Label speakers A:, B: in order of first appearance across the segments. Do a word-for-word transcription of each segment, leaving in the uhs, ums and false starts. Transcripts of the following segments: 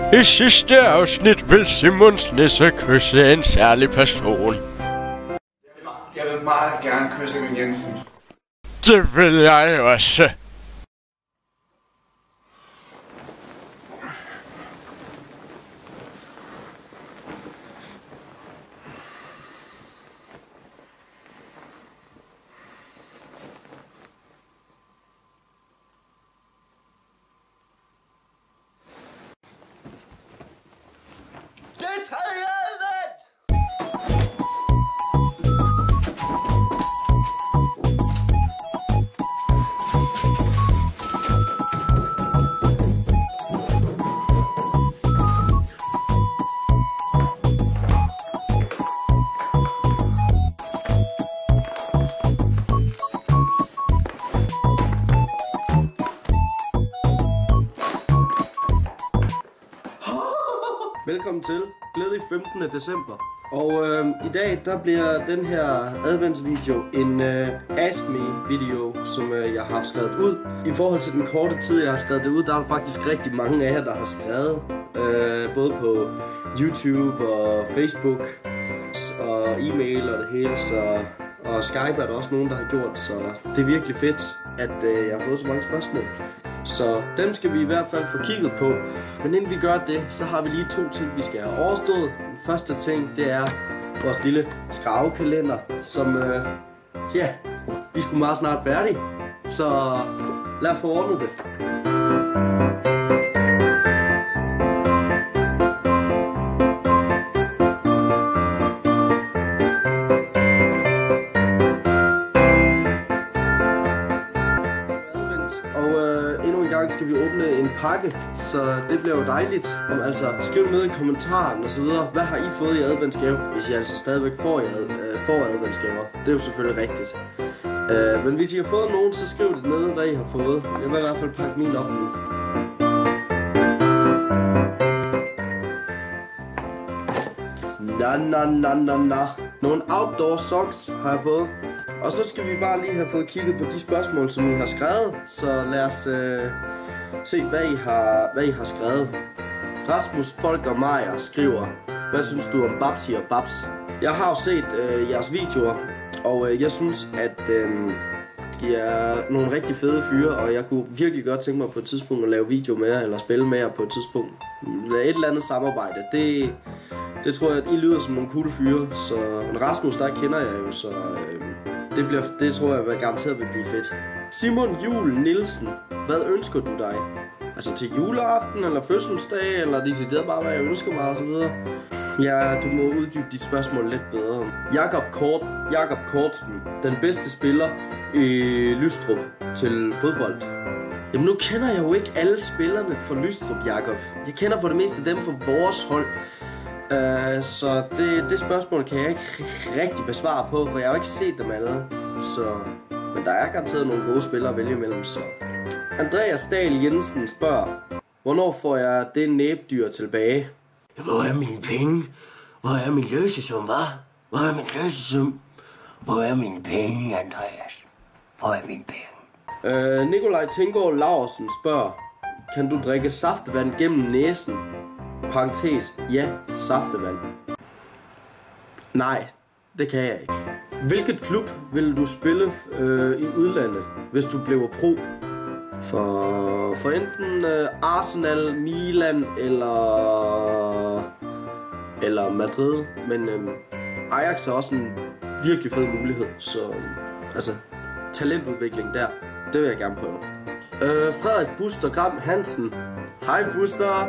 A: I sidste afsnit vil Simons nisse kysse en særlig person.
B: Jeg vil meget gerne kysse min Jensen.
A: Det vil jeg også.
C: Det tredje advent! Velkommen til. Glædelig femtende december. Og øh, i dag der bliver den her adventsvideo en øh, Ask Me video, som øh, jeg har haft skrevet ud. I forhold til den korte tid jeg har skrevet det ud, der er der faktisk rigtig mange af jer der har skrevet. Øh, både på YouTube og Facebook og e-mail og det hele. Så, og Skype er der også nogen der har gjort. Så det er virkelig fedt at øh, jeg har fået så mange spørgsmål. Så dem skal vi i hvert fald få kigget på. Men inden vi gør det, så har vi lige to ting, vi skal have overstået. Den første ting, det er vores lille skravekalender, som, øh, ja, vi skulle meget snart færdige. Så lad os få ordnet det. Skal vi åbne en pakke, så det bliver jo dejligt. Om, altså, skriv ned i kommentaren og så videre, hvad har I fået i adventsgave, hvis I altså stadigvæk får, I ad, øh, får adventsgaver. Det er jo selvfølgelig rigtigt. Øh, men hvis I har fået nogen, så skriv det ned, hvad I har fået. Jeg vil i hvert fald pakke min op nu. Na na na na na. Nogle outdoor socks har jeg fået. Og så skal vi bare lige have fået kigget på de spørgsmål, som I har skrevet. Så lad os øh, se, hvad I, har, hvad I har skrevet. Rasmus Folker Meyer skriver: hvad synes du om Babsi og Babs? Jeg har jo set øh, jeres videoer, og øh, jeg synes, at øh, de er nogle rigtig fede fyre. Og jeg kunne virkelig godt tænke mig på et tidspunkt at lave video med jer, eller spille med jer på et tidspunkt. Et eller andet samarbejde. Det, det tror jeg, at I lyder som nogle cool fyre. Så Rasmus, der kender jeg jo, så... Øh, Det, bliver, det tror jeg vil garanteret vil blive fedt. Simon Jul Nielsen, hvad ønsker du dig? Altså til juleaften eller fødselsdag, eller decideret bare hvad jeg ønsker mig og så videre. Ja, du må uddybe dit spørgsmål lidt bedre. Jakob Kort, Jakob Kortsen, den bedste spiller i Lystrup til fodbold. Jamen nu kender jeg jo ikke alle spillerne fra Lystrup, Jakob. Jeg kender for det meste dem fra vores hold. Uh, så det, det spørgsmål kan jeg ikke rigtig besvare på, for jeg har jo ikke set dem alle. Så, men der er garanteret nogle gode spillere at vælge imellem. Så. Andreas Dahl Jensen spørger: hvornår får jeg det næbdyr tilbage?
D: Hvor er mine penge? Hvor er min løsesum, hva'? Hvor er min løsesum? Hvor er mine penge, Andreas? Hvor er mine penge?
C: Uh, Nikolaj Tinggaard Laursen spørger: kan du drikke saftevand gennem næsen? Parentes, ja, saftevand. Nej, det kan jeg ikke. Hvilket klub vil du spille øh, i udlandet, hvis du bliver pro? For, for enten øh, Arsenal, Milan eller, eller Madrid. Men øh, Ajax er også en virkelig fed mulighed. Så altså, talentudvikling der, det vil jeg gerne prøve. Øh, Frederik Buster Gram Hansen. Hej Buster.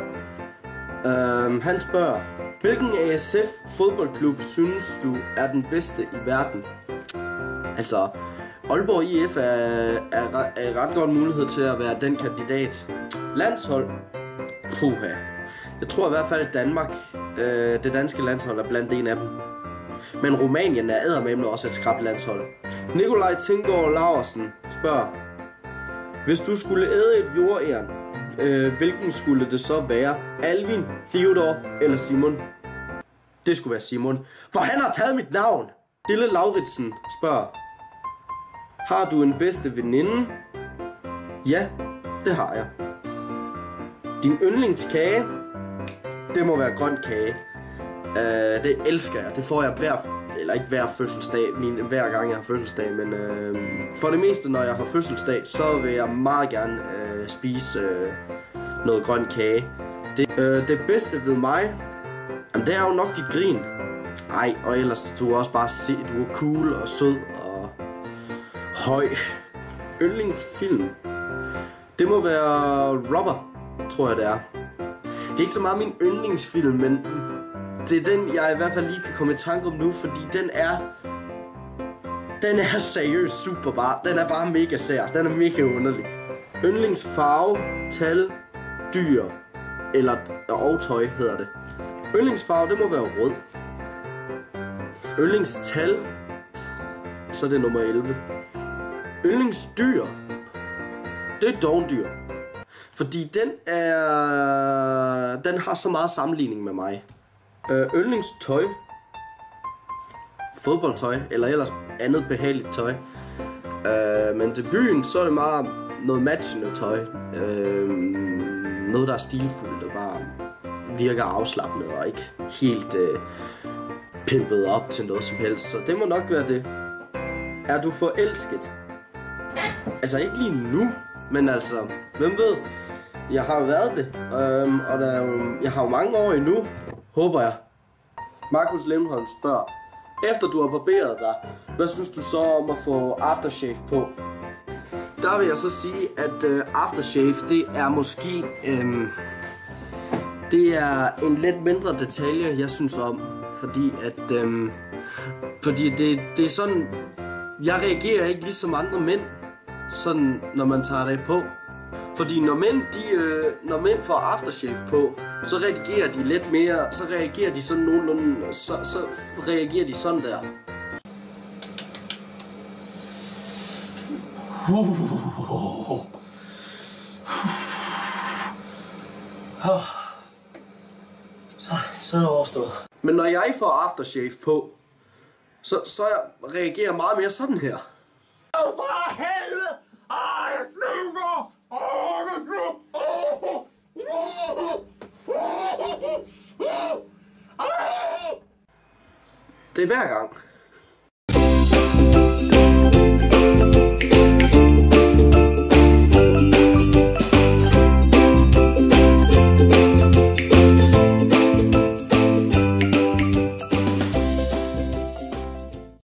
C: Uh, han spørger: hvilken A S F fodboldklub synes du er den bedste i verden? Altså, Aalborg I F er, er, er en ret godt mulighed til at være den kandidat. Landshold? Puha. Jeg tror i hvert fald, at Danmark, øh, det danske landshold er blandt en af dem. Men Rumænien er eddermame også et skrabt landshold. Nikolaj Tinggaard Laursen spørger: hvis du skulle æde et jordæren, Øh, hvilken skulle det så være? Alvin, Theodor eller Simon? Det skulle være Simon, for han har taget mit navn. Dille Lauritsen spørger: har du en bedste veninde? Ja, det har jeg. Din yndlingskage? det må være grøn kage. Uh, det elsker jeg. Det får jeg hver, eller ikke hver fødselsdag, min, hver gang jeg har fødselsdag, men uh, for det meste, når jeg har fødselsdag, så vil jeg meget gerne uh, spise uh, noget grøn kage. Det, uh, det bedste ved mig, jamen, det er jo nok dit grin. Ej, og ellers du er også bare se, du er cool og sød og høj. Yndlingsfilm, det må være Rubber, tror jeg det er. Det er ikke så meget min yndlingsfilm, men det er den, jeg i hvert fald lige kan komme i tanke om nu, fordi den er... Den er seriøst super bare. Den er bare mega sær. Den er mega underlig. Yndlingsfarve, tal, dyr, eller og tøj hedder det. Yndlingsfarve, det må være rød. Yndlingstal, så er det nummer elleve. Yndlingsdyr, det er dovendyr. Fordi den er... Den har så meget sammenligning med mig. Yndlingstøj, fodboldtøj, eller ellers andet behageligt tøj. Uh, men til byen, så er det meget noget matchende tøj. Uh, noget, der er stilfuldt og bare virker afslappende og ikke helt uh, pimpet op til noget som helst. Så det må nok være det. Er du forelsket? Altså ikke lige nu, men altså, hvem ved? Jeg har jo været det, um, og der er jo, jeg har jo mange år endnu, håber jeg. Markus Lindholm spørger, efter du har barberet dig, hvad synes du så om at få aftershave på? Der vil jeg så sige, at uh, aftershave, det er måske, um, det er en lidt mindre detalje, jeg synes om, fordi at, um, fordi det, det er sådan, jeg reagerer ikke ligesom andre mænd, sådan når man tager det på. Fordi når mænd, de, øh, når mænd får aftershave på, så reagerer de lidt mere, så reagerer de sådan nogenlunde, så, så reagerer de sådan der. Så, så er det overstået. Men når jeg får aftershave på, så, så reagerer jeg meget mere sådan her. Åh, for helvede! Åh, jeg snuger! Åh, jeg snuger! Det er hver gang.